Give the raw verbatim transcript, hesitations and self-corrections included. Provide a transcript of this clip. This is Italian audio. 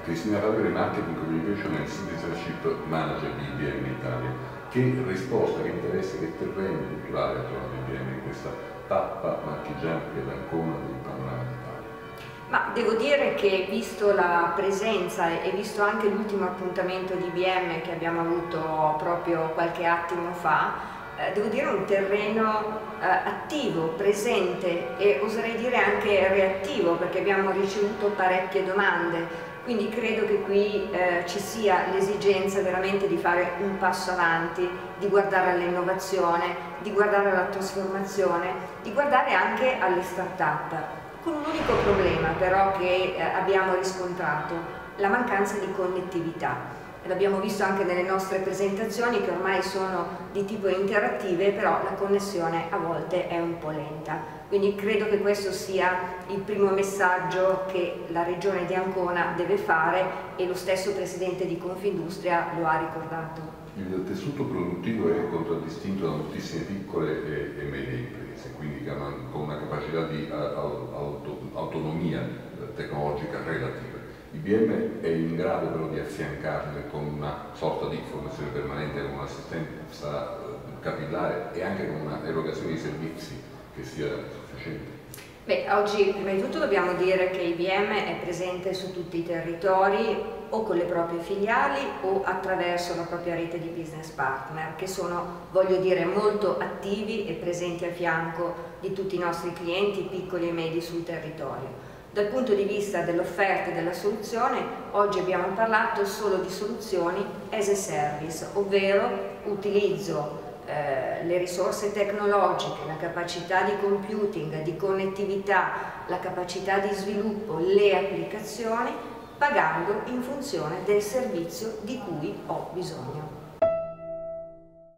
Cristina Fabio, Marketing Communication and Citizenship Manager di I B M Italia. Che risposta, che interesse, che terreno culturale ha trovato I B M in questa tappa marchigiana ed Ancona del panorama d'Italia? Ma devo dire che, visto la presenza e visto anche l'ultimo appuntamento di I B M che abbiamo avuto proprio qualche attimo fa, eh, devo dire un terreno eh, attivo, presente e oserei dire anche reattivo, perché abbiamo ricevuto parecchie domande. Quindi credo che qui eh, ci sia l'esigenza veramente di fare un passo avanti, di guardare all'innovazione, di guardare alla trasformazione, di guardare anche alle start-up, con un unico problema però che eh, abbiamo riscontrato: la mancanza di connettività. L'abbiamo visto anche nelle nostre presentazioni, che ormai sono di tipo interattive, però la connessione a volte è un po' lenta. Quindi credo che questo sia il primo messaggio che la Regione di Ancona deve fare, e lo stesso Presidente di Confindustria lo ha ricordato. Il tessuto produttivo è contraddistinto da moltissime piccole e, e medie imprese, quindi con una capacità di auto, autonomia tecnologica relativa. I B M è in grado però di affiancarle con una sorta di formazione permanente, con un'assistenza capillare e anche con una erogazione di servizi che sia sufficiente? Beh, oggi prima di tutto dobbiamo dire che I B M è presente su tutti i territori, o con le proprie filiali o attraverso la propria rete di business partner, che sono, voglio dire, molto attivi e presenti a fianco di tutti i nostri clienti piccoli e medi sul territorio. Dal punto di vista dell'offerta e della soluzione, oggi abbiamo parlato solo di soluzioni as a service, ovvero utilizzo eh, le risorse tecnologiche, la capacità di computing, di connettività, la capacità di sviluppo, le applicazioni, pagando in funzione del servizio di cui ho bisogno.